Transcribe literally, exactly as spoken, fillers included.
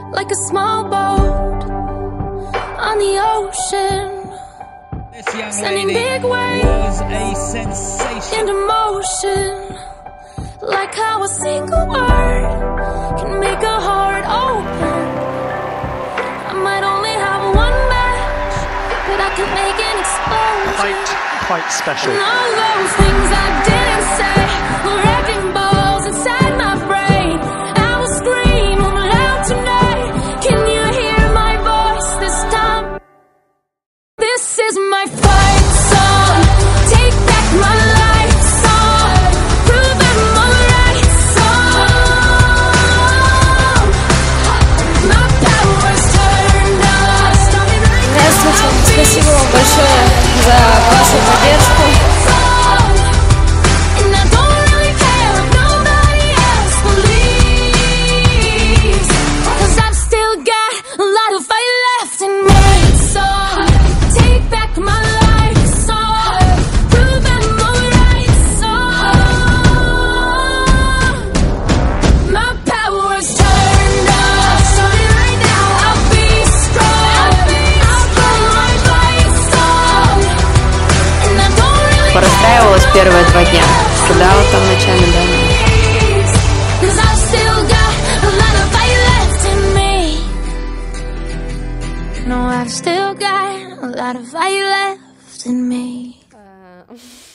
like a small boat on the ocean, sending big waves into motion, like how a single word can make a heart open. I might only have one match, but I could make an explosion. Quite, quite special. And all those things I didn't say were wrecking balls inside my brain. I will scream loud tonight. Can you hear my voice this time? This is my fight song. Take back my life song. Prove I'm alright song. My power's turned on. Здравствуйте, спасибо вам большое за вашу поддержку. Порастраивалась первые два дня. Кидала там ночами, да. No, I've still got a lot of fire left in me.